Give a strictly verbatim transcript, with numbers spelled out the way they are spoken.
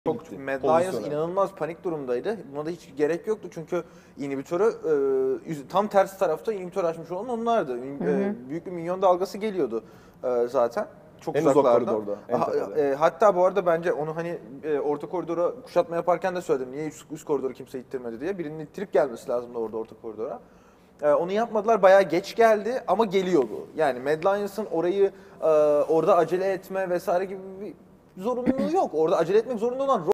Çok Mad Lions inanılmaz panik durumdaydı. Buna da hiç gerek yoktu çünkü inhibitörü e, tam tersi tarafta inhibitör açmış olan onlardı. Hı hı. E, büyük bir minyon dalgası geliyordu e, zaten. Çok en uzaklarda. Uzak en ha, e, hatta bu arada bence onu hani e, orta koridora kuşatma yaparken de söyledim. Niye üst, üst koridoru kimse ittirmedi diye. Birinin ittirip gelmesi lazımdı orada orta koridora. E, onu yapmadılar. Bayağı geç geldi ama geliyordu. Yani Mad Lions'ın orayı e, orada acele etme vesaire gibi bir zorunluluğu yok. Orada acele etmek zorunda olan